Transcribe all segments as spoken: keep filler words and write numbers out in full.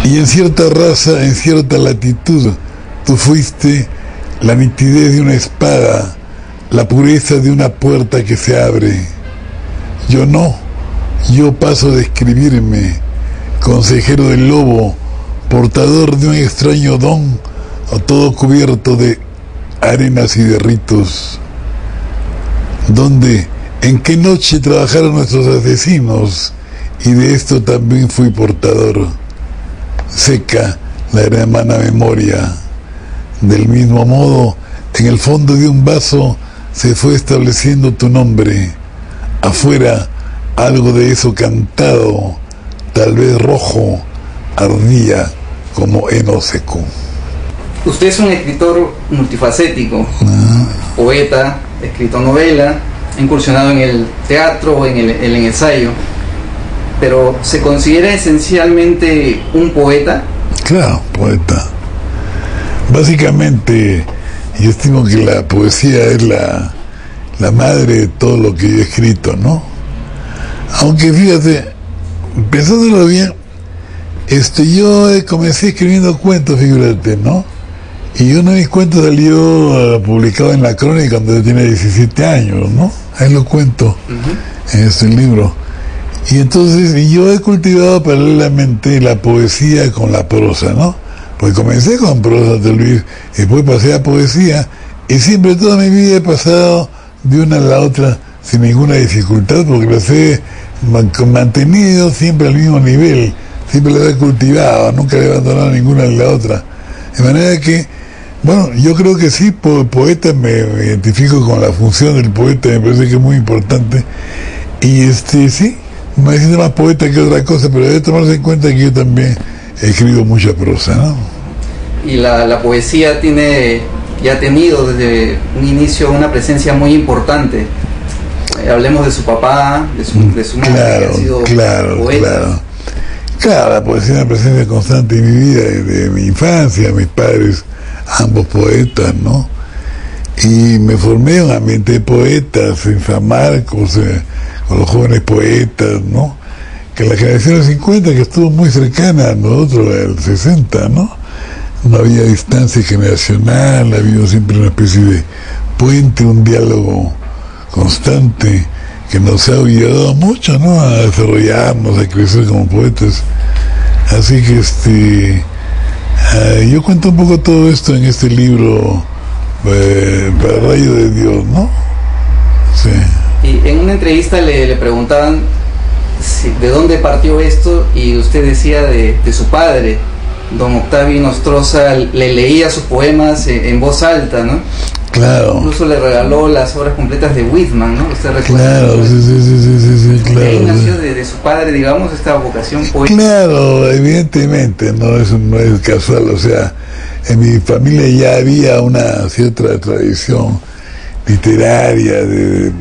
Y en cierta raza, en cierta latitud, tú fuiste la nitidez de una espada, la pureza de una puerta que se abre. Yo no, yo paso de escribirme, consejero del lobo, portador de un extraño don, o todo cubierto de arenas y de ritos. ¿Dónde, en qué noche trabajaron nuestros asesinos? Y de esto también fui portador. Seca la hermana memoria. Del mismo modo, en el fondo de un vaso se fue estableciendo tu nombre. Afuera, algo de eso cantado, tal vez rojo, ardía como heno seco. Usted es un escritor multifacético, ah. poeta, escritor novela, ha incursionado en el teatro, en el, en el ensayo, pero ¿se considera esencialmente un poeta? Claro, poeta. Básicamente, yo estimo que la poesía es la, la madre de todo lo que yo he escrito, ¿no? Aunque fíjate, pensándolo bien, este, yo comencé escribiendo cuentos, fíjate, ¿no? Y uno de mis cuentos salió uh, publicado en La Crónica cuando yo tenía diecisiete años, ¿no? Ahí lo cuento uh-huh. en este libro. Y entonces, y yo he cultivado paralelamente la poesía con la prosa, ¿no? Pues comencé con prosa, tal vez, después pasé a poesía, y siempre toda mi vida he pasado de una a la otra sin ninguna dificultad, porque las he mantenido siempre al mismo nivel, siempre las he cultivado, nunca he abandonado ninguna a la otra. De manera que, bueno, yo creo que sí, po poeta, me, me identifico con la función del poeta, me parece que es muy importante, y este, sí, me siento más poeta que otra cosa, pero debe tomarse en cuenta que yo también he escrito mucha prosa, ¿no? Y la, la poesía tiene, ya ha tenido desde un inicio una presencia muy importante. Eh, hablemos de su papá, de su, de su madre, claro, que ha sido claro, poeta. Claro. Claro, la poesía es una presencia constante en mi vida, desde mi infancia, mis padres, ambos poetas, ¿no? Y me formé en un ambiente de poetas, en San Marcos, eh, con los jóvenes poetas, ¿no? Que la generación del cincuenta, que estuvo muy cercana a nosotros, del sesenta, ¿no? No había distancia generacional, había siempre una especie de puente, un diálogo constante que nos ha ayudado mucho, ¿no? A desarrollarnos, a crecer como poetas. Así que este uh, yo cuento un poco todo esto en este libro, eh, para rayo de Dios, ¿no? Sí. Y en una entrevista le, le preguntaban si, de dónde partió esto, y usted decía de, de su padre, don Octavio Nostroza, le leía sus poemas en, en voz alta, ¿no? Claro. Incluso le regaló las obras completas de Whitman, ¿no? ¿Usted recuerda? Claro, sí, sí, sí, sí, sí, sí, claro. De ahí nació de, de su padre, digamos, esta vocación poética. Claro, evidentemente, no es, no es casual, o sea, en mi familia ya había una cierta tradición literaria de, de,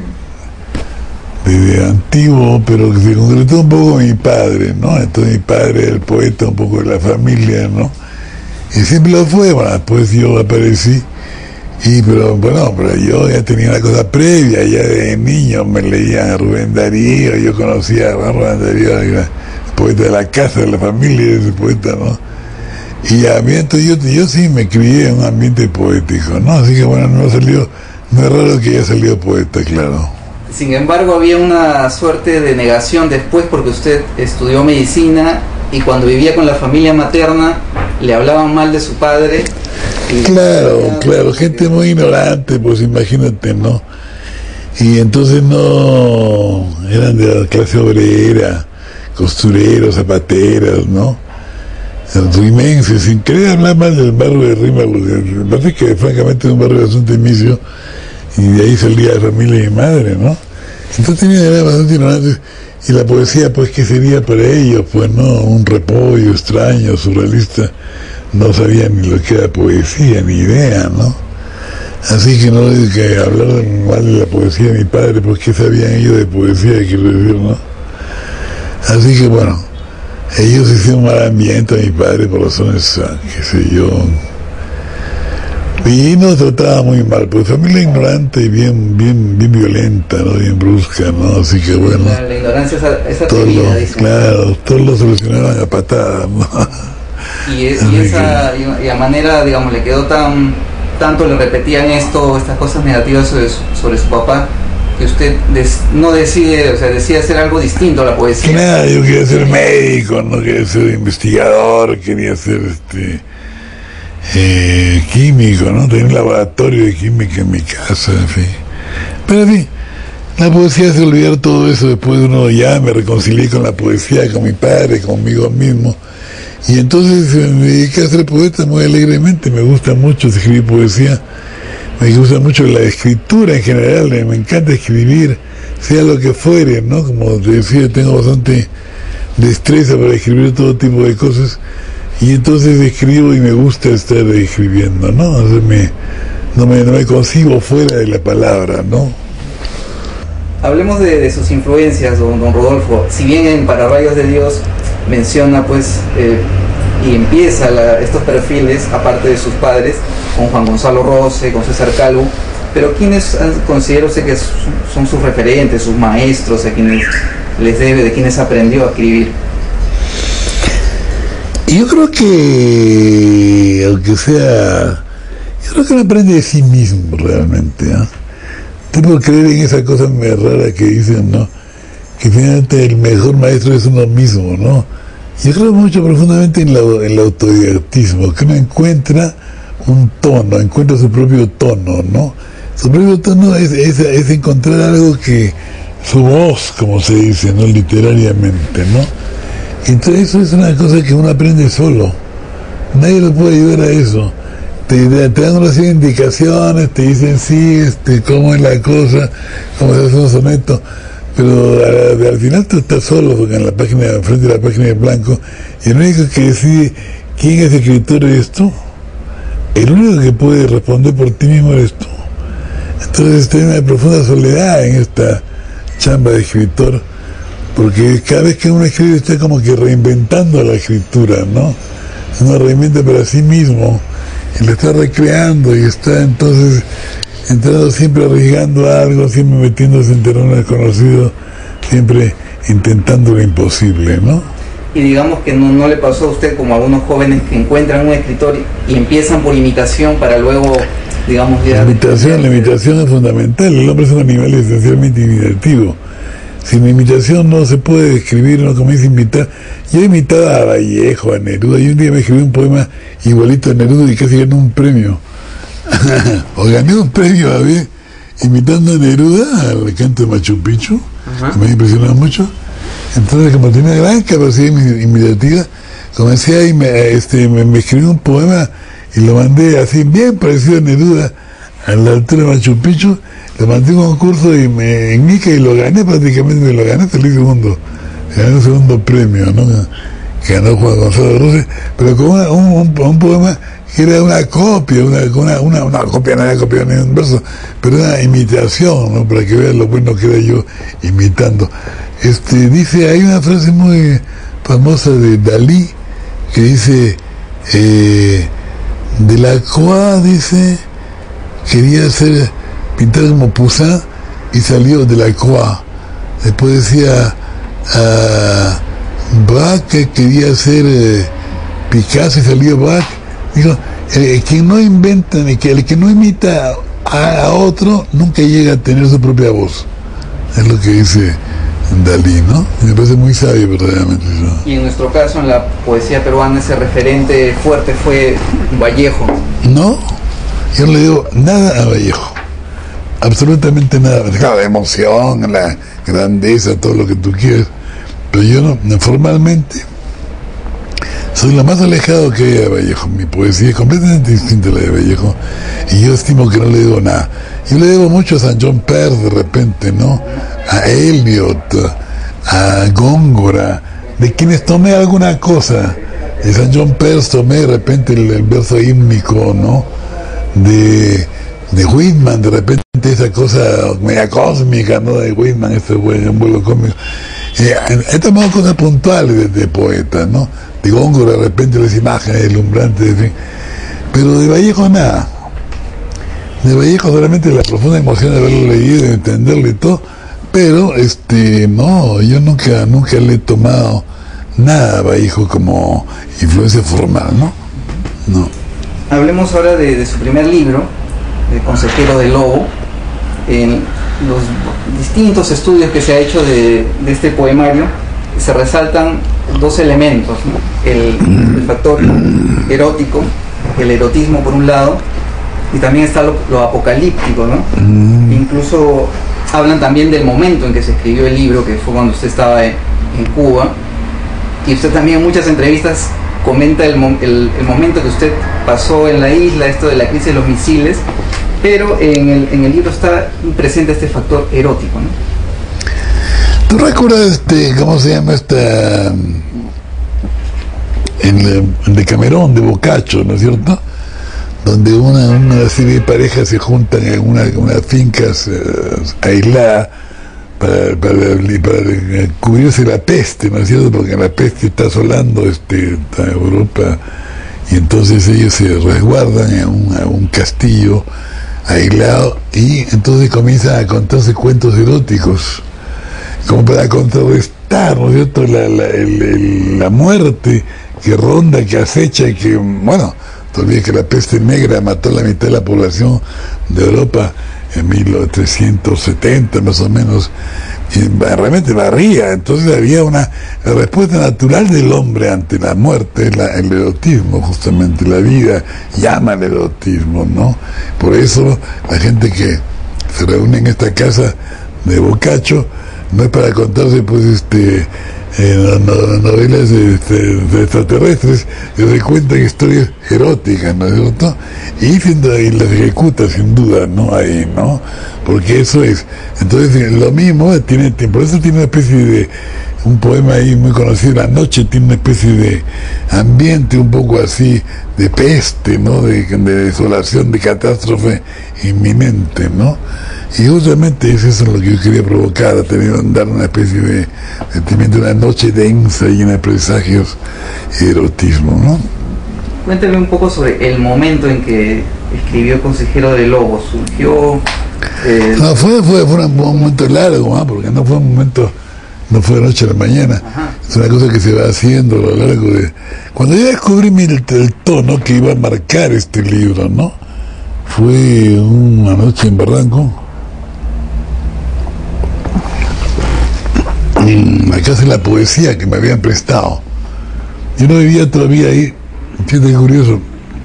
de, de antiguo, pero que se concretó un poco en mi padre, ¿no? Entonces mi padre era el poeta un poco de la familia, ¿no? Y siempre lo fue, bueno, después yo aparecí. Y pero bueno, pero yo ya tenía una cosa previa, ya de niño me leía a Rubén Darío, yo conocía a Rubén Darío, el poeta de la casa, de la familia, ese poeta, ¿no? Y a mí entonces yo, yo sí me crié en un ambiente poético, ¿no? Así que bueno, no salió, no es raro que haya salido poeta, claro. Sin embargo, había una suerte de negación después, porque usted estudió medicina y cuando vivía con la familia materna le hablaban mal de su padre. Claro, claro, gente muy ignorante, pues imagínate, ¿no? Y entonces no, eran de la clase obrera, costureros, zapateras, ¿no? Rimenses, sin querer hablar mal del barrio de Rima, me parece que francamente es un barrio bastante inicio, y de ahí salía la familia de mi madre, ¿no? Entonces tenía de bastante ignorantes, y la poesía, pues, ¿qué sería para ellos? Pues, ¿no? Un repollo extraño, surrealista. No sabía ni lo que era poesía, ni idea, ¿no? Así que no digo que hablar mal de la poesía de mi padre, pues qué sabían ellos de poesía, quiero decir, ¿no? Así que bueno, ellos hicieron un mal ambiente a mi padre por razones, qué sé yo, Y nos trataba muy mal, pues familia ignorante y bien, bien, bien violenta, ¿no? Bien brusca, ¿no? Así que bueno. La, la ignorancia es todo atrevida, lo, claro, todos lo solucionaban a patadas, ¿no? Y, es, y esa y a manera, digamos, le quedó tan, tanto le repetían esto, estas cosas negativas sobre su, sobre su papá, que usted des, no decide, o sea, decide hacer algo distinto a la poesía. Nada, yo quería ser médico, no quería ser investigador, quería ser este eh, químico, ¿no? Tenía un laboratorio de química en mi casa, en fin. Pero en fin, la poesía hace olvidar todo eso. Después uno ya me reconcilié con la poesía, con mi padre, conmigo mismo. Y entonces me dediqué a ser poeta muy alegremente. Me gusta mucho escribir poesía. Me gusta mucho la escritura en general, me encanta escribir, sea lo que fuere, ¿no? Como te decía, tengo bastante destreza para escribir todo tipo de cosas, y entonces escribo y me gusta estar escribiendo, ¿no? O sea, me, no, me, no me concibo fuera de la palabra, ¿no? Hablemos de, de sus influencias, don, don Rodolfo. Si bien en Para Rayos de Dios menciona, pues, eh, y empieza la, estos perfiles, aparte de sus padres, con Juan Gonzalo Rose, con César Calvo, pero ¿quiénes considera usted que son sus referentes, sus maestros, a quienes les debe, de quienes aprendió a escribir? Yo creo que, aunque sea, yo creo que uno aprende de sí mismo realmente, ¿eh? Tengo que creer en esa cosa muy rara que dicen, ¿no? Que finalmente el mejor maestro es uno mismo, ¿no? Yo creo mucho profundamente en, la, en el autodidactismo, que uno encuentra un tono, encuentra su propio tono, ¿no? Su propio tono es, es, es encontrar algo que, su voz, como se dice, ¿no? Literariamente, ¿no? Entonces eso es una cosa que uno aprende solo, nadie lo puede ayudar a eso. Te, te dan unas indicaciones, te dicen sí, este, cómo es la cosa, cómo se hace un soneto, pero al, al final tú estás solo en la página, frente a la página de blanco, y el único que decide quién es escritor eres tú. El único que puede responder por ti mismo eres tú. Entonces hay una profunda soledad en esta chamba de escritor, porque cada vez que uno escribe está como que reinventando la escritura, ¿no? Uno reinventa para sí mismo, y lo está recreando, y está entonces entrando, siempre arriesgando algo, siempre metiéndose en terreno desconocido, siempre intentando lo imposible, ¿no? Y digamos que no, no le pasó a usted como a algunos jóvenes que encuentran un escritor y, y empiezan por imitación para luego, digamos, ya... La imitación, la imitación es fundamental. El hombre es un animal esencialmente imitativo. Sin imitación no se puede escribir, no comienza a imitar. Yo imitaba a Vallejo, a Neruda, y un día me escribí un poema igualito a Neruda y casi gané un premio. O gané un premio, a ver, imitando a Neruda, al canto de Machu Picchu, uh-huh. Que me ha impresionado mucho. Entonces, como tenía gran capacidad imitativa, comencé a me, este, me, me escribí un poema y lo mandé así, bien parecido a Neruda, a la altura de Machu Picchu. Lo mandé a un concurso y me, en Ica, y lo gané, prácticamente me lo gané, salí segundo, gané el segundo premio, ¿no? Que ganó Juan Gonzalo Rose, pero con una, un, un, un poema que era una copia, una, una, una, una copia, no era copia ni un verso, pero una imitación, ¿no? Para que vean lo bueno que era yo imitando. Este, dice, hay una frase muy famosa de Dalí que dice, eh, Delacroix, dice, quería ser pintar como Poussin y salió Delacroix. Después decía, uh, Braque que quería ser eh, Picasso y salió Braque. Digo, el que no inventa, el que, el que no imita a, a otro nunca llega a tener su propia voz. Es lo que dice Dalí, ¿no? Me parece muy sabio verdaderamente eso. Y en nuestro caso, en la poesía peruana, ese referente fuerte fue Vallejo. No, yo no le digo nada a Vallejo, absolutamente nada. Claro, la emoción, la grandeza, todo lo que tú quieras, pero yo no, formalmente soy lo más alejado que hay a Vallejo. Mi poesía es completamente distinta a la de Vallejo, y yo estimo que no le digo nada. Yo le debo mucho a San John Peirce de repente, ¿no? A Eliot, a Góngora, de quienes tomé alguna cosa. De San John Peirce tomé de repente el, el verso hímnico, ¿no? De, de Whitman, de repente esa cosa media cósmica, ¿no? De Whitman, este buen vuelo cómico. Eh, he tomado cosas puntuales de, de poetas, ¿no? De Góngora, de repente las imágenes deslumbrantes, en fin. Pero de Vallejo nada, de Vallejo, solamente la profunda emoción de haberlo leído, de entenderlo y todo, pero este no, yo nunca, nunca le he tomado nada a Vallejo como influencia formal, ¿no? No. Hablemos ahora de, de su primer libro, de Consejero del Lobo. En los distintos estudios que se ha hecho de, de este poemario se resaltan dos elementos, ¿no? el, el factor erótico, el erotismo por un lado, y también está lo, lo apocalíptico, ¿no? Mm. Incluso hablan también del momento en que se escribió el libro, que fue cuando usted estaba en, en Cuba, y usted también en muchas entrevistas comenta el, el, el momento que usted pasó en la isla, esto de la crisis de los misiles, pero en el, en el libro está presente este factor erótico, ¿no? ¿Tú recuerdas este, cómo se llama esta, en el de Camerón, de Boccaccio, ¿no es cierto? Donde una, una serie de parejas se juntan en una, unas fincas eh, aisladas para, para, para cubrirse la peste, ¿no es cierto? Porque la peste está asolando este, Europa, y entonces ellos se resguardan en un, en un castillo aislado, y entonces comienzan a contarse cuentos eróticos, como para contrarrestar, ¿no es cierto?, la, la, el, el, la muerte que ronda, que acecha, y que, bueno, todavía que la peste negra mató a la mitad de la población de Europa en mil trescientos setenta más o menos, y realmente barría. Entonces había una la respuesta natural del hombre ante la muerte, la, el erotismo, justamente la vida llama al erotismo, ¿no? Por eso la gente que se reúne en esta casa de Boccaccio no es para contarse pues este eh, no, no, novelas de, de, de extraterrestres, que se cuentan historias eróticas, ¿no es cierto? Y, y las ejecuta sin duda, ¿no? Ahí, ¿no? Porque eso es. Entonces lo mismo tiene, por eso tiene una especie de un poema ahí muy conocido, La Noche, tiene una especie de ambiente un poco así de peste, ¿no? De, de desolación, de catástrofe inminente, ¿no? Y justamente es eso lo que yo quería provocar, tener, dar una especie de sentimiento de una noche densa, llena de presagios y erotismo, ¿no? Cuéntame un poco sobre el momento en que escribió Consejero del Lobo. ¿Surgió? Eh... No, fue, fue, fue un momento largo, ¿eh? Porque no fue un momento, no fue de noche a la mañana. Ajá. Es una cosa que se va haciendo a lo largo de... Cuando yo descubrí mi, el, el tono que iba a marcar este libro, ¿no? Fue una noche en Barranco, en la casa de la poesía que me habían prestado. Yo no vivía todavía ahí. Fíjate qué curioso.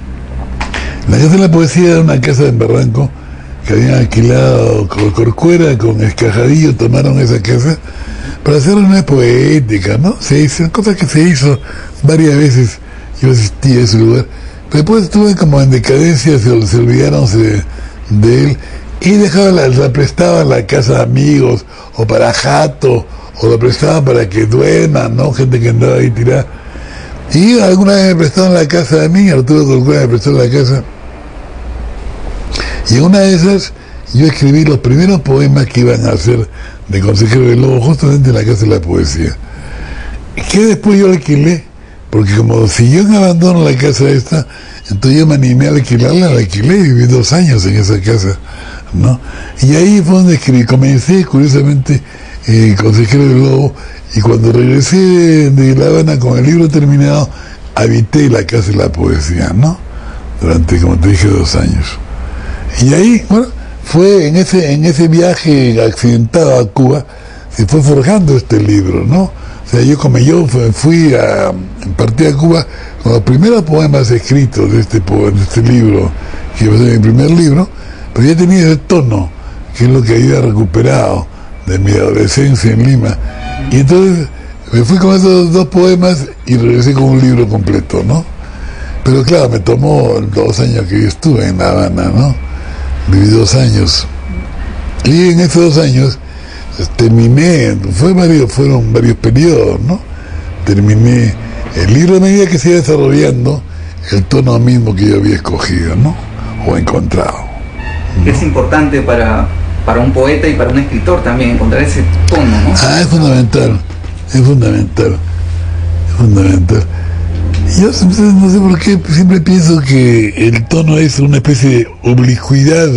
La casa de la poesía era una casa en Barranco que habían alquilado con Corcuera, con Escajadillo, tomaron esa casa para hacer una poética, ¿no? Se hizo, cosa que se hizo varias veces. Yo asistí a ese lugar. Después estuve como en decadencia, se, se olvidaron de, de él, y dejaba la, la prestaban la casa de amigos, o para jato, o la prestaban para que duerman, ¿no? Gente que andaba ahí tirada. Y alguna vez me prestaron la casa de mí, Arturo Corcuera me prestó la casa. Y en una de esas, yo escribí los primeros poemas que iban a hacer de Consejero del Lobo, justamente en la casa de la poesía. Que después yo alquilé, porque como si yo me abandono la casa esta, entonces yo me animé a alquilarla, la alquilé y viví dos años en esa casa, ¿no? Y ahí fue donde escribí, comencé, curiosamente, eh, Consejero del Lobo, y cuando regresé de, de La Habana con el libro terminado, habité la casa de la poesía, ¿no? Durante, como te dije, dos años. Y ahí, bueno, fue en ese, en ese viaje accidentado a Cuba, se fue forjando este libro, ¿no? O sea, yo como yo fui a, partí a Cuba con los primeros poemas escritos de este, de este libro, que iba a ser mi primer libro, pero ya tenía ese tono, que es lo que había recuperado de mi adolescencia en Lima. Y entonces me fui con esos dos poemas y regresé con un libro completo, ¿no? Pero claro, me tomó dos años que yo estuve en La Habana, ¿no? Viví dos años. Y en esos dos años terminé, fue varios, fueron varios periodos, ¿no? Terminé el libro a medida que se iba desarrollando el tono mismo que yo había escogido, ¿no? O encontrado, ¿no? Es importante para, para un poeta y para un escritor también encontrar ese tono, ¿no? Ah, es fundamental, es fundamental, es fundamental. Yo Yo no sé por qué siempre pienso que el tono es una especie de oblicuidad.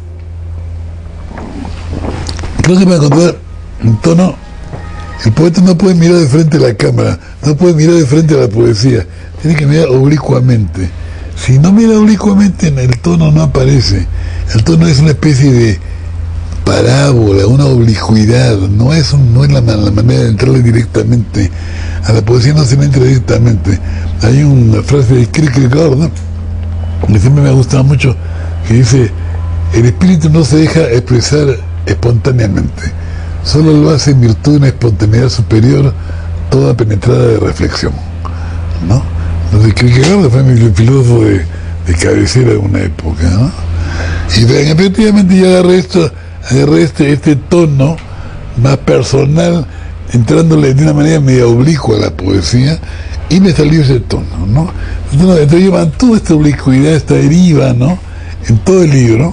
Creo que para encontrar un tono, el poeta no puede mirar de frente a la cámara, no puede mirar de frente a la poesía, tiene que mirar oblicuamente. Si no mira oblicuamente, el tono no aparece. El tono es una especie de parábola, una oblicuidad, no es, un, no es la, la manera de entrarle directamente. A la poesía no se le entra directamente. Hay una frase de Kierkegaard, ¿no?, que siempre me ha gustado mucho, que dice: el espíritu no se deja expresar espontáneamente, solo lo hace en virtud de una espontaneidad superior, toda penetrada de reflexión, ¿no? Entonces Kierkegaard fue mi filósofo de, de cabecera de una época, ¿no? Y efectivamente yo agarré esto, agarré este, este tono más personal, entrándole de una manera medio oblicua a la poesía, y me salió ese tono, ¿no? Entonces, entonces yo mantuve esta oblicuidad, esta deriva, ¿no?, en todo el libro,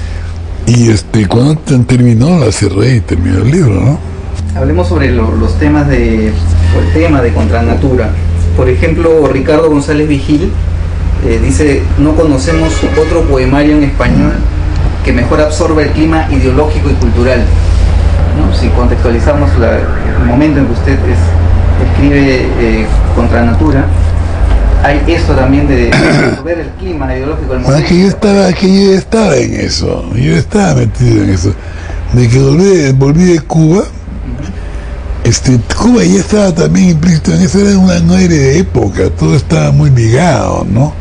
y este cuando terminó la cerré y terminó el libro, ¿no? Hablemos sobre lo, los temas de, el tema de Contranatura. Por ejemplo, Ricardo González Vigil eh, dice: no conocemos otro poemario en español que mejor absorba el clima ideológico y cultural, ¿no? Si contextualizamos la, el momento en que usted es, escribe eh, Contranatura, hay esto también de absorber el clima ideológico del momento. Ah, que yo estaba, que yo estaba en eso, yo estaba metido en eso. De que volví, volví de Cuba, este, Cuba ya estaba también implícito en eso, era una, un aire de época, todo estaba muy ligado, ¿no?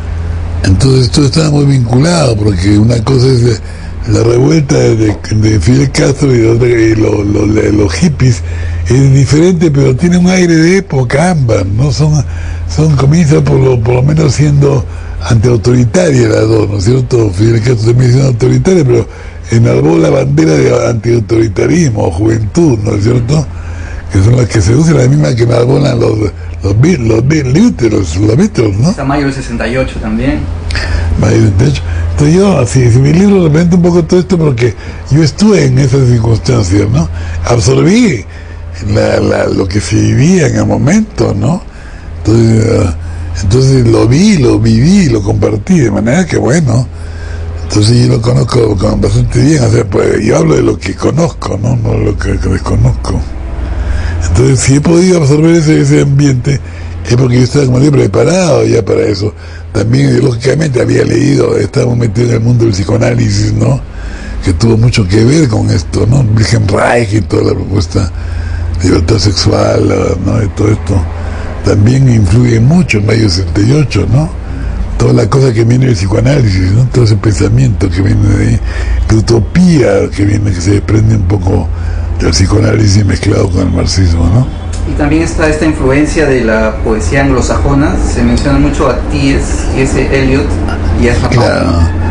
Entonces todo estaba muy vinculado, porque una cosa es la revuelta de, de Fidel Castro y, otra, y lo, lo, lo, los hippies, es diferente, pero tiene un aire de época ambas, ¿no? Son, son comienzan por lo, por lo menos siendo antiautoritarias las dos, ¿no es cierto? Fidel Castro también siendo autoritaria, pero enarboló la bandera de antiautoritarismo, juventud, ¿no es cierto?, que son las que se usan, las mismas que enarbolan los los Beatles, los Beatles, los Beatles, ¿no? Está Mayo del sesenta y ocho también. Mayo del sesenta y ocho. Entonces yo, así, si mi libro representa un poco todo esto, porque yo estuve en esas circunstancias, ¿no? Absorbí la, la, lo que se vivía en el momento, ¿no? Entonces, uh, entonces lo vi, lo viví, lo compartí, de manera que bueno, entonces yo lo conozco con bastante bien, o sea, pues yo hablo de lo que conozco, ¿no? No de lo que, que desconozco. Entonces, si he podido absorber ese, ese ambiente, es porque yo estaba como preparado ya para eso. También ideológicamente había leído, estaba metido en el mundo del psicoanálisis, ¿no?, que tuvo mucho que ver con esto, ¿no? Wilhelm Reich y toda la propuesta de libertad sexual, ¿no?, y todo esto también influye mucho en Mayo del sesenta y ocho, ¿no? Toda la cosa que viene del psicoanálisis, ¿no?, todo ese pensamiento que viene de ahí, de utopía que viene, que se desprende un poco del psicoanálisis mezclado con el marxismo, ¿no? Y también está esta influencia de la poesía anglosajona, se menciona mucho a T S Eliot y a Japón. Claro,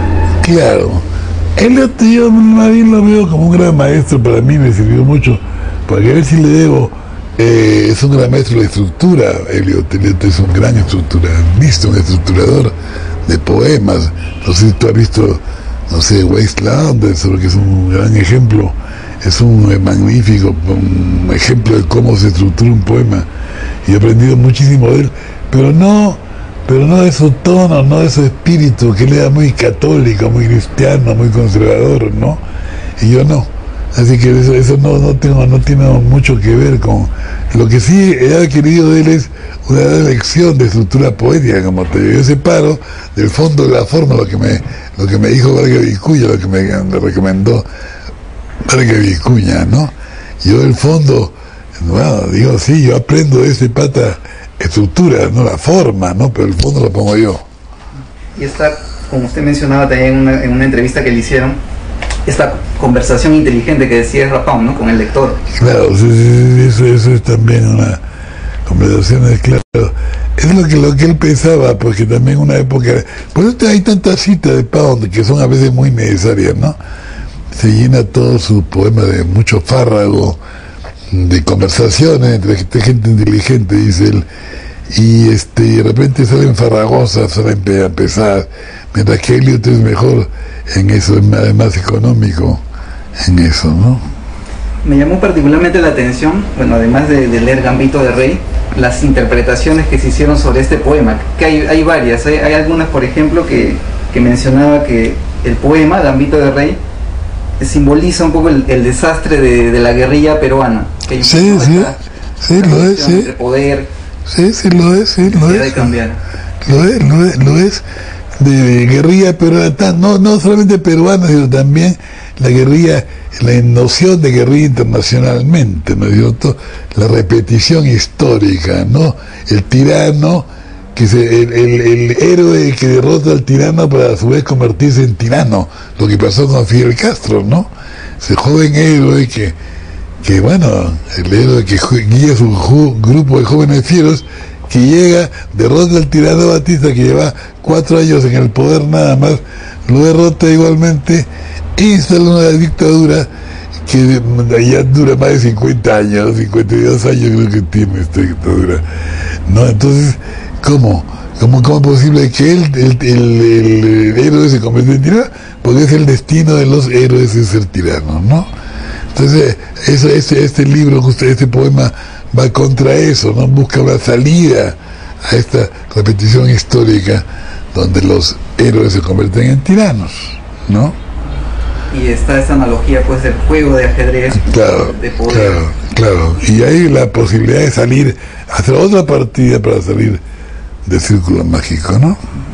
claro. Eliot yo más bien lo veo como un gran maestro, para mí me sirvió mucho, porque a ver si le debo, eh, es un gran maestro de estructura, Eliot. Eliot es un gran estructuralista, un estructurador de poemas. No sé si tú has visto, no sé, Wasteland, que es un gran ejemplo. Es un eh, magnífico un ejemplo de cómo se estructura un poema, y he aprendido muchísimo de él, pero no pero no de su tono, no de su espíritu, que él era muy católico, muy cristiano, muy conservador, ¿no? Y yo no, así que eso, eso no, no, tengo, no tiene mucho que ver con lo que sí he adquirido de él. Es una lección de estructura poética, como te digo. Yo separo del fondo de la forma, lo que me lo que me dijo Vargas Vicuña, lo que me, me recomendó Vargas Vicuña, ¿no? Yo del fondo, bueno, digo, sí, yo aprendo de ese pata estructura, no la forma, ¿no? Pero el fondo lo pongo yo. Y esta, como usted mencionaba también en una, en una entrevista que le hicieron, esta conversación inteligente que decía Rapón, ¿no?, con el lector. Claro, sí, sí, eso, eso es también una conversación, es claro. Es lo que, lo que él pensaba, porque también una época... Por eso hay tantas citas de Pound que son a veces muy necesarias, ¿no? Se llena todo su poema de mucho fárrago, de conversaciones entre gente inteligente, dice él, y este de repente salen farragosas, salen pesadas, mientras que Eliot es mejor en eso, es más, más económico en eso, ¿no? Me llamó particularmente la atención, bueno, además de, de leer Gambito de Rey, las interpretaciones que se hicieron sobre este poema, que hay, hay varias, hay, hay algunas, por ejemplo, que, que mencionaba que el poema Gambito de Rey simboliza un poco el, el desastre de, de la guerrilla peruana, que hay sí, sí, sí, lo es, sí. Entre poder, sí, sí, lo es, sí, lo es, de cambiar. Lo es, lo es, lo es de guerrilla peruana, no, no solamente peruana, sino también la guerrilla, la noción de guerrilla internacionalmente, ¿no es cierto? La repetición histórica, ¿no? El tirano, que se, el, el, el héroe que derrota al tirano para a su vez convertirse en tirano, lo que pasó con Fidel Castro, ¿no? Ese joven héroe que, que bueno, el héroe que guía su ju, grupo de jóvenes fieros, que llega, derrota al tirano Batista, que lleva cuatro años en el poder nada más, lo derrota igualmente, e instala una dictadura que ya dura más de cincuenta años, cincuenta y dos años creo que tiene esta dictadura, ¿no? Entonces, ¿cómo? ¿Cómo, cómo es posible que él, el, el, el, el héroe se convierta en tirano? Porque es el destino de los héroes es ser tiranos, ¿no? Entonces, eso, este, este libro, justo este poema, va contra eso, ¿no? Busca una salida a esta repetición histórica donde los héroes se convierten en tiranos, ¿no? Y está esa analogía, pues, del juego de ajedrez, claro, de poder. Claro, claro. Y hay la posibilidad de salir, hacer otra partida para salir del círculo mágico, ¿no?